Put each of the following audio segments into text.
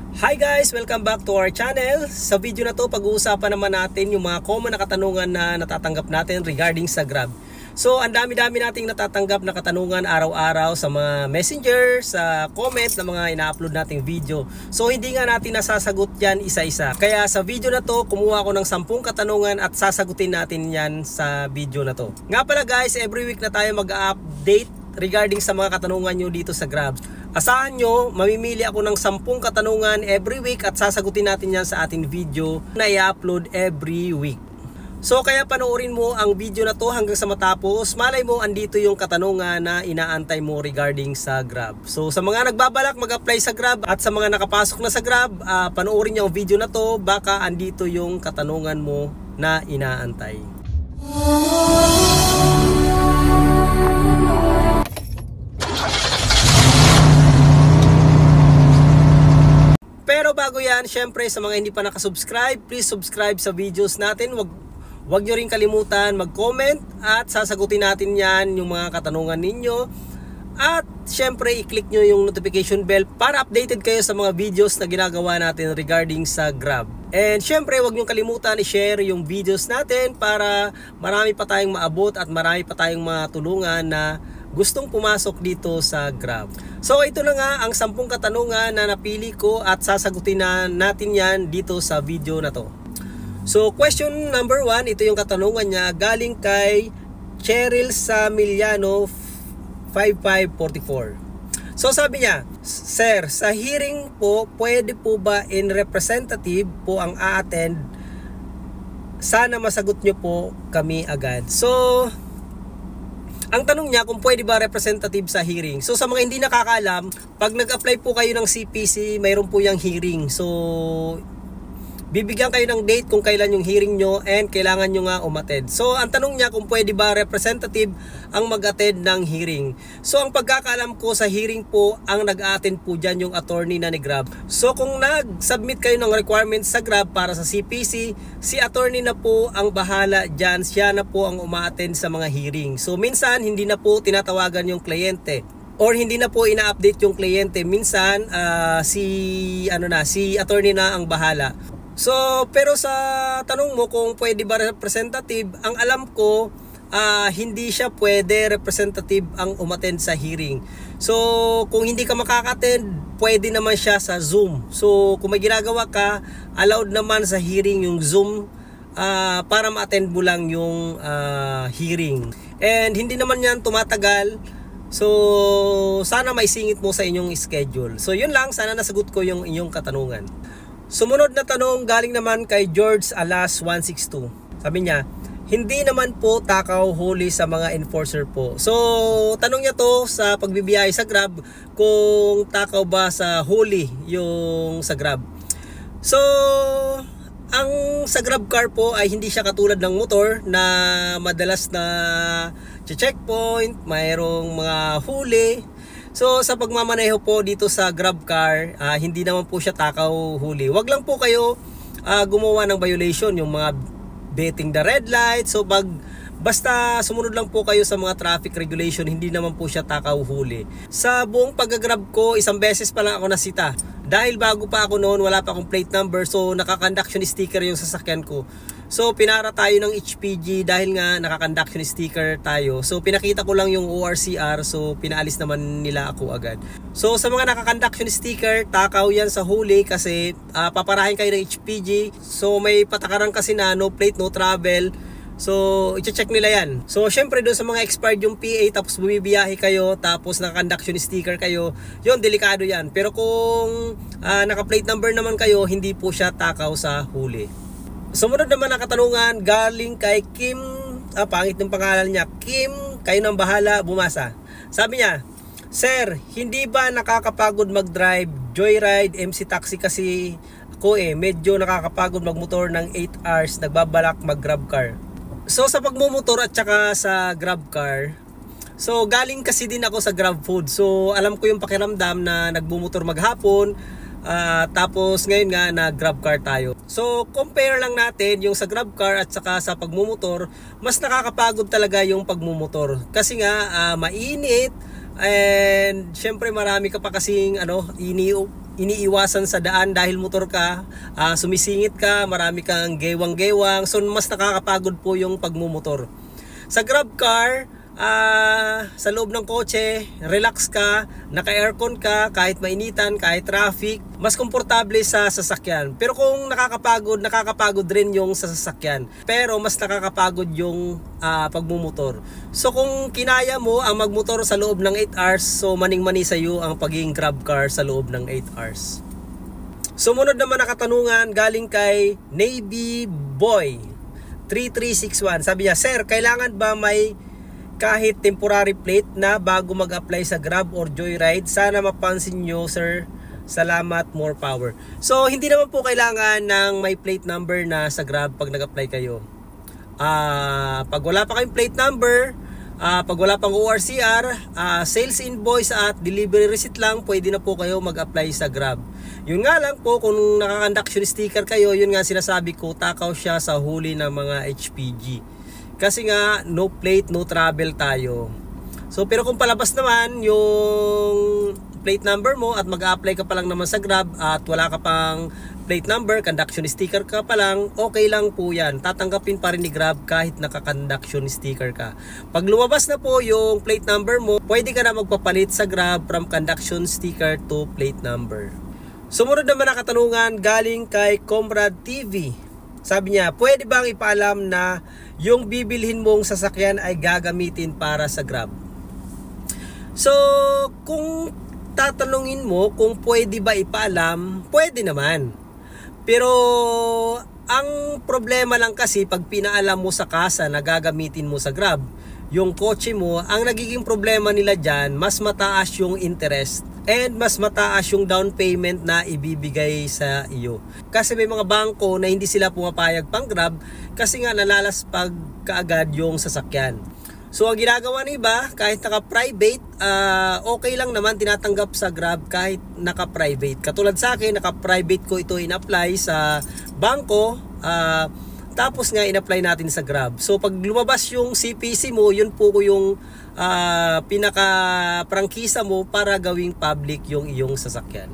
Hi guys! Welcome back to our channel. Sa video na to, pag-uusapan naman natin yung mga common na katanungan na natatanggap natin regarding sa Grab. So, ang dami-dami nating natatanggap na katanungan araw-araw sa mga messenger, sa comment na mga ina-upload nating video. So, hindi nga natin nasasagot yan isa-isa. Kaya sa video na to, kumuha ko ng 10 katanungan at sasagutin natin yan sa video na to. Nga pala guys, every week na tayo mag-update regarding sa mga katanungan nyo dito sa Grab. Asahan nyo, mamimili ako ng 10 katanungan every week at sasagutin natin yan sa ating video na i-upload every week. So kaya panoorin mo ang video na to hanggang sa matapos. Malay mo andito yung katanungan na inaantay mo regarding sa Grab. So sa mga nagbabalak mag-apply sa Grab at sa mga nakapasok na sa Grab, panoorin nyo ang video na to. Baka andito yung katanungan mo na inaantay. Pero bago yan, syempre sa mga hindi pa nakasubscribe, please subscribe sa videos natin. Wag nyo rin kalimutan mag-comment at sasagutin natin yan yung mga katanungan ninyo. At syempre i-click nyo yung notification bell para updated kayo sa mga videos na ginagawa natin regarding sa Grab. And syempre wag nyo kalimutan i-share yung videos natin para marami pa tayong maabot at marami pa tayong matulungan na gustong pumasok dito sa Grab. So ito na nga ang 10 katanungan na napili ko at sasagutin na natin yan dito sa video na to. So question number 1, ito yung katanungan niya galing kay Cheryl Samiliano 5544. So sabi niya, Sir, sa hearing po, pwede po ba in representative po ang a-attend? Sana masagot nyo po kami agad. So ang tanong niya kung pwede ba representative sa hearing. So sa mga hindi nakakaalam, pag nag-apply po kayo ng CPC, mayroon po yung hearing. So bibigyan kayo ng date kung kailan yung hearing nyo and kailangan nyo nga umattend. So ang tanong niya kung pwede ba representative ang mag-attend ng hearing. So ang pagkakaalam ko sa hearing po, ang nag-attend po dyan yung attorney na ni Grab. So kung nag-submit kayo ng requirements sa Grab para sa CPC, si attorney na po ang bahala dyan. Siya na po ang uma-attend sa mga hearing. So minsan hindi na po tinatawagan yung kliyente or hindi na po ina-update yung kliyente. Minsan si attorney na ang bahala. So, pero sa tanong mo kung pwede ba representative, ang alam ko, hindi siya pwede representative ang umattend sa hearing. So, kung hindi ka makaka-attend, pwede naman siya sa Zoom. So, kung may ginagawa ka, allowed naman sa hearing yung Zoom para ma-attend mo lang yung hearing. And hindi naman yan tumatagal. So, sana maisingit mo sa inyong schedule. So, yun lang. Sana nasagot ko yung inyong katanungan. Sumunod na tanong galing naman kay George Alas 162. Sabi niya, hindi naman po takaw huli sa mga enforcer po. So, tanong niya to sa pagbibiyahe sa Grab kung takaw ba sa huli yung sa Grab. So, ang sa Grab car po ay hindi siya katulad ng motor na madalas na checkpoint, mayroong mga huli. So sa pagmamaneho po dito sa Grab car, hindi naman po siya takaw huli. Wag lang po kayo gumawa ng violation, yung mga betting the red light. So basta sumunod lang po kayo sa mga traffic regulation, hindi naman po siya takaw huli. Sa buong pag-grab ko, isang beses pa lang ako nasita. Dahil bago pa ako noon, wala pa akong plate number, so naka-conduction sticker yung sasakyan ko. So pinara tayo ng HPG dahil nga naka-conduction sticker tayo. So pinakita ko lang yung ORCR, so pinaalis naman nila ako agad. So sa mga naka-conduction sticker, takaw yan sa huli kasi paparahin kayo ng HPG. So may patakaran kasi na no plate, no travel. So i-check nila yan. So syempre doon sa mga expired yung PA tapos bumibiyahe kayo tapos naka-conduction sticker kayo, yun delikado yan. Pero kung naka-plate number naman kayo, hindi po siya takaw sa huli. Sumunod naman na katanungan galing kay Kim, pangit ng pangalan niya, Kim, kayo nang bahala, bumasa. Sabi niya, Sir, hindi ba nakakapagod mag-drive, joyride, MC taxi kasi ako medyo nakakapagod magmotor ng 8 hours, nagbabalak mag-grab car. So sa pagmumotor at saka sa grab car, so galing kasi din ako sa Grab Food. So alam ko yung pakiramdam na nagmumotor maghapon, tapos ngayon nga na grab car tayo. So compare lang natin yung sa grab car at saka sa pagmumotor. Mas nakakapagod talaga yung pagmumotor kasi nga mainit, and syempre marami ka pa kasing iniiwasan sa daan dahil motor ka, sumisingit ka, marami kang gewang-gewang, so mas nakakapagod po yung pagmumotor. Sa Grab car, sa loob ng kotse, relax ka, naka-aircon ka, kahit mainitan, kahit traffic, mas komportable sa sasakyan. Pero kung nakakapagod rin yung sa sasakyan. Pero mas nakakapagod yung pagmumotor. So kung kinaya mo ang magmotor sa loob ng 8 hours, so maning-mani sa iyo ang pagiging Grab car sa loob ng 8 hours. Sumunod naman na katanungan galing kay Navy Boy 3361. Sabi niya, "Sir, kailangan ba may kahit temporary plate na bago mag-apply sa Grab or Joyride? Sana mapansin nyo, sir. Salamat, more power." So, hindi naman po kailangan ng may plate number na sa Grab pag nag-apply kayo. Pag wala pa kayong plate number, pag wala pang ORCR, sales invoice at delivery receipt lang, pwede na po kayo mag-apply sa Grab. Yun nga lang po, kung naka-conduction sticker kayo, yun nga sinasabi ko, takaw siya sa huli ng mga HPG. Kasi nga, no plate, no travel tayo. So, pero kung palabas naman yung plate number mo at mag-a-apply ka pa lang naman sa Grab at wala ka pang plate number, conduction sticker ka pa lang, okay lang po yan. Tatanggapin pa rin ni Grab kahit naka-conduction sticker ka. Pag lumabas na po yung plate number mo, pwede ka na magpapalit sa Grab from conduction sticker to plate number. Sumunod naman na katanungan galing kay Comrade TV. Sabi niya, pwede bang ipaalam na yung bibilhin mong sasakyan ay gagamitin para sa Grab? So, kung tatanungin mo kung pwede ba ipaalam, pwede naman. Pero, ang problema lang kasi pag pinaalam mo sa kasa na gagamitin mo sa Grab, yung kotse mo, ang nagiging problema nila dyan, mas mataas yung interest and mas mataas yung down payment na ibibigay sa iyo. Kasi may mga bangko na hindi sila pumapayag pang Grab kasi nga nalalaspag kaagad yung sasakyan. So ang ginagawa ng iba, kahit naka-private, okay lang naman tinatanggap sa Grab kahit naka-private. Katulad sa akin, naka-private ko ito in-apply sa bangko, tapos nga in-apply natin sa Grab. So pag lumabas yung CPC mo, yun po yung pinaka-prangkisa mo para gawing public yung iyong sasakyan.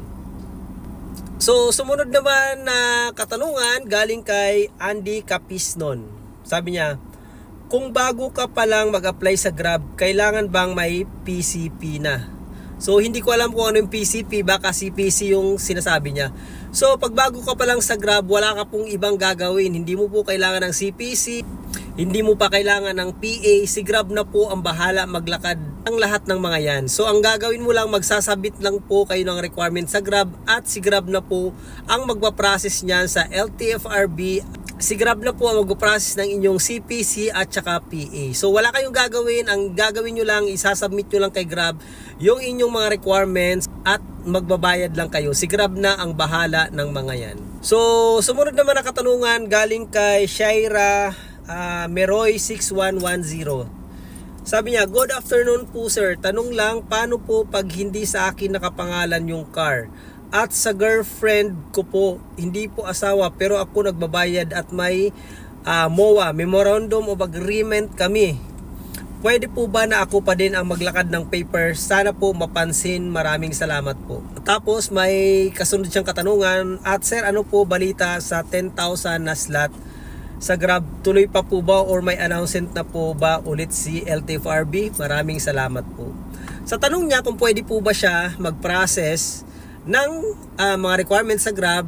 So sumunod naman na katanungan galing kay Andy Capisnon. Sabi niya, kung bago ka pa lang mag-apply sa Grab, kailangan bang may PCP na? So hindi ko alam kung ano yung PCP, baka CPC yung sinasabi niya. So pag bago ka pa lang sa Grab, wala ka pong ibang gagawin. Hindi mo po kailangan ng CPC, hindi mo pa kailangan ng PA. Si Grab na po ang bahala maglakad ang lahat ng mga yan. So ang gagawin mo lang, magsasabit lang po kayo ng requirement sa Grab at si Grab na po ang magpa-process niyan sa LTFRB. Si Grab na po ang mag-process ng inyong CPC at saka PA. So wala kayong gagawin. Ang gagawin nyo lang, isasubmit nyo lang kay Grab yung inyong mga requirements at magbabayad lang kayo. Si Grab na ang bahala ng mga yan. So sumunod naman na katanungan galing kay Shaira Meroy 6110. Sabi niya, good afternoon po sir. Tanong lang, paano po pag hindi sa akin nakapangalan yung car? At sa girlfriend ko po, hindi po asawa pero ako nagbabayad at may MOA, Memorandum of Agreement kami. Pwede po ba na ako pa din ang maglakad ng papers? Sana po mapansin. Maraming salamat po. Tapos may kasunod siyang katanungan. At sir, ano po balita sa 10,000 na slot sa Grab? Tuloy pa po ba or may announcement na po ba ulit si LTFRB? Maraming salamat po. Sa tanong niya kung pwede po ba siya mag-process ng mga requirements sa Grab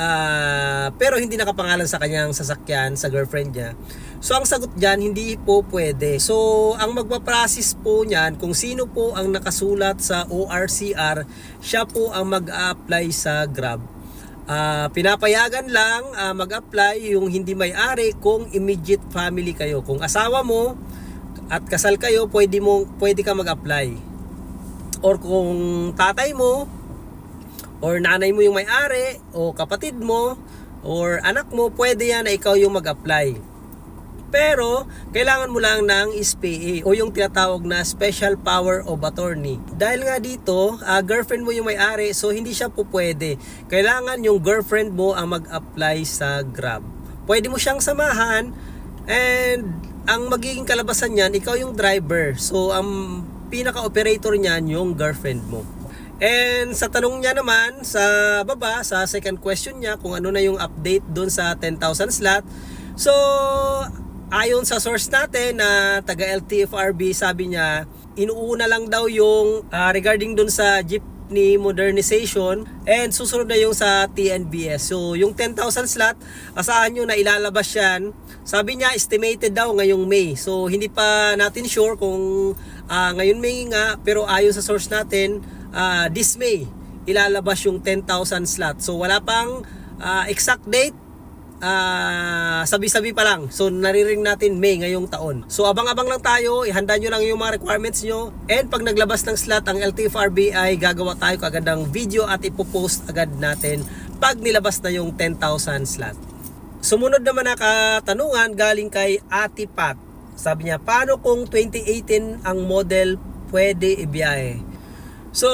pero hindi nakapangalan sa kanyang sasakyan, sa girlfriend niya. So ang sagot dyan, hindi po pwede. So ang magpa-process po niyan, kung sino po ang nakasulat sa ORCR, siya po ang mag-a-apply sa Grab. Pinapayagan lang mag-apply yung hindi may-ari kung immediate family kayo. Kung asawa mo at kasal kayo, pwede ka mag-apply. Or kung tatay mo or nanay mo yung may-ari, o kapatid mo, or anak mo, pwede yan na ikaw yung mag-apply. Pero, kailangan mo lang ng SPA o yung tinatawag na Special Power of Attorney. Dahil nga dito, girlfriend mo yung may-ari, so hindi siya po pwede. Kailangan yung girlfriend mo ang mag-apply sa Grab. Pwede mo siyang samahan, and ang magiging kalabasan niyan, ikaw yung driver. So, ang pinaka-operator niyan, yung girlfriend mo. And sa tanong niya naman sa baba, sa second question niya, kung ano na yung update doon sa 10,000 slot. So, ayon sa source natin na taga LTFRB, sabi niya, inuuna lang daw yung regarding doon sa jeepney modernization and susunod na yung sa TNBS. So, yung 10,000 slot, asahan nyo na ilalabas yan. Sabi niya, estimated daw ngayong May. So, hindi pa natin sure kung ngayon May nga, pero ayon sa source natin, this May, ilalabas yung 10,000 slot. So, wala pang exact date. Sabi-sabi pa lang. So nariring natin May ngayong taon. So abang-abang lang tayo, ihanda nyo lang yung mga requirements nyo, and pag naglabas ng slot ang LTFRB ay gagawa tayo kagad ng video at ipopost agad natin pag nilabas na yung 10,000 slot. Sumunod naman na katanungan galing kay Ate Pat. Sabi niya, paano kung 2018 ang model pwede ibiyahe? So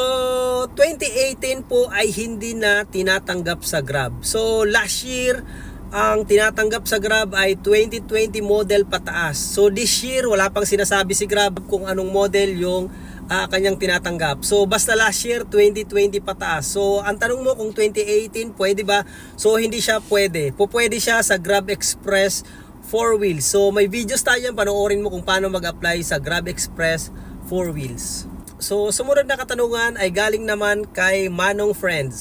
2018 po ay hindi na tinatanggap sa Grab. So last year ang tinatanggap sa Grab ay 2020 model pataas. So this year wala pang sinasabi si Grab kung anong model yung kanyang tinatanggap. So basta last year 2020 pataas. So ang tanong mo kung 2018 pwede ba? So hindi siya pwede. Pwede siya sa Grab Express 4 wheels. So may videos tayo yan, panoorin mo kung paano mag-apply sa Grab Express 4 wheels. So sumunod na katanungan ay galing naman kay Manong Friends.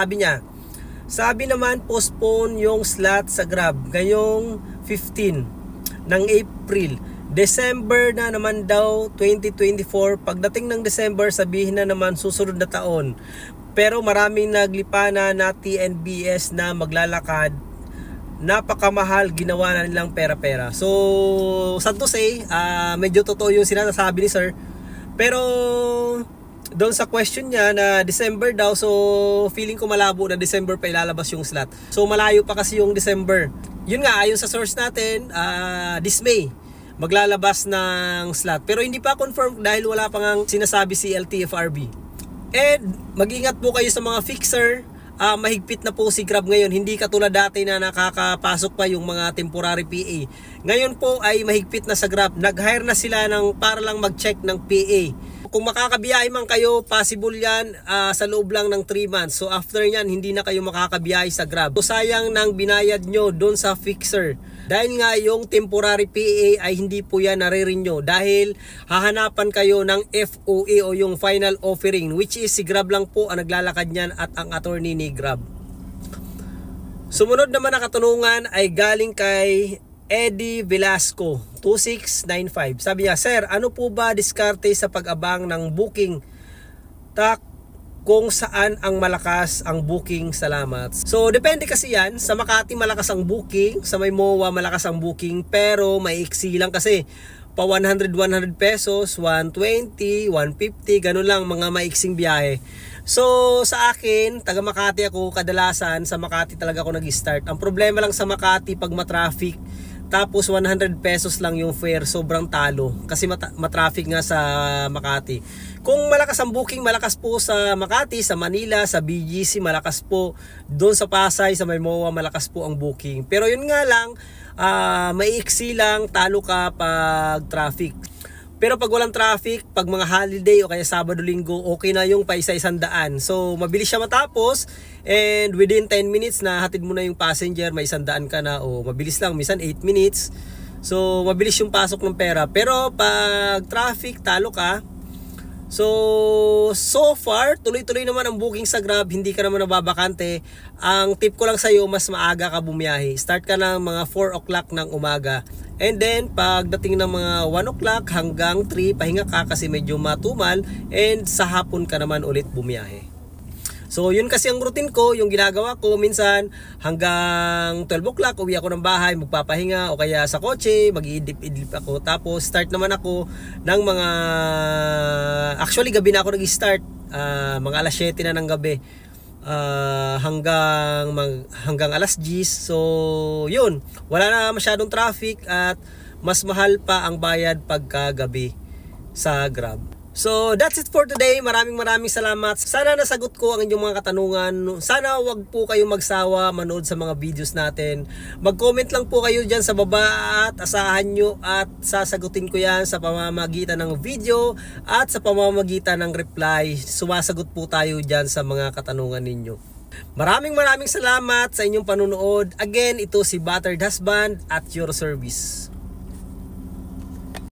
Sabi naman, postpone yung slot sa Grab ngayong 15 ng April. December na naman daw 2024. Pagdating ng December, sabihin na naman susunod na taon. Pero maraming naglipana na TNBS na maglalakad. Napakamahal, ginawa na nilang pera-pera. So, sad to say, medyo totoo yung sinasabi ni Sir. Pero doon sa question niya na December daw, so feeling ko malabo na December pa ilalabas yung slot. So malayo pa kasi yung December. Yun nga, ayon sa source natin, this May maglalabas ng slot. Pero hindi pa confirm dahil wala pa ngang sinasabi si LTFRB. And mag-ingat po kayo sa mga fixer. Mahigpit na po si Grab ngayon. Hindi katulad dati na nakakapasok pa yung mga temporary PA. Ngayon po ay mahigpit na sa Grab. Nag-hire na sila para lang mag-check ng PA. Kung makakabiyahe man kayo, possible yan sa loob lang ng 3 months. So after yan, hindi na kayo makakabiyahe sa Grab. So sayang nang binayad nyo doon sa fixer. Dahil nga yung temporary PA ay hindi po yan nare-renew. Dahil hahanapan kayo ng FOA o yung final offering. Which is si Grab lang po ang naglalakad niyan at ang attorney ni Grab. Sumunod naman na katanungan ay galing kay Eddie Velasco 2695. Sabi niya, Sir, ano po ba diskarte sa pag-abang ng booking? Kung saan ang malakas ang booking? Salamat. So depende kasi yan. Sa Makati malakas ang booking, sa may MOA malakas ang booking, pero maiksi lang kasi. Pa 100 pesos, 120, 150, ganun lang mga maiksing biyahe. So sa akin, taga Makati ako, kadalasan sa Makati talaga ako nag-start. Ang problema lang sa Makati pag matraffic, tapos 100 pesos lang yung fare, sobrang talo kasi matraffic nga sa Makati. Kung malakas ang booking, malakas po sa Makati, sa Manila, sa BGC malakas po, doon sa Pasay, sa Maymoa malakas po ang booking. Pero yun nga lang, maiiksi lang, talo ka pag traffic. Pero pag walang traffic, pag mga holiday o kaya Sabado-Linggo, okay na yung pa isa-100. So mabilis siya matapos, and within 10 minutes na hatid mo na yung passenger, may 100 ka na, o mabilis lang, minsan 8 minutes. So mabilis yung pasok ng pera. Pero pag traffic, talo ka. So far, tuloy-tuloy naman ang booking sa Grab, hindi ka naman nababakante. Ang tip ko lang sa'yo, mas maaga ka bumiyahe. Start ka ng mga 4 o'clock ng umaga. And then, pagdating ng mga 1 o'clock hanggang 3, pahinga ka kasi medyo matumal. And sa hapon ka naman ulit bumiyahe. So yun kasi ang routine ko, yung ginagawa ko minsan hanggang 12 o'clock uwi ako ng bahay, magpapahinga o kaya sa kotse, mag-iidlip-idlip ako. Tapos start naman ako ng mga, actually gabi na ako nag-start, mga alas 7 na ng gabi. Hanggang alas 10. So yun, wala na masyadong traffic at mas mahal pa ang bayad pagka gabi sa Grab. So that's it for today. Maraming salamat. Sana nasagot ko ang inyong mga katanungan. Sana wag po kayo magsawa manood sa mga videos natin. Mag-comment lang po kayo dyan sa baba at asahan nyo at sasagutin ko yan sa pamamagitan ng video at sa pamamagitan ng reply. Sumasagot po tayo dyan sa mga katanungan ninyo. Maraming salamat sa inyong panunood. Again, ito si Battered Husband at your service.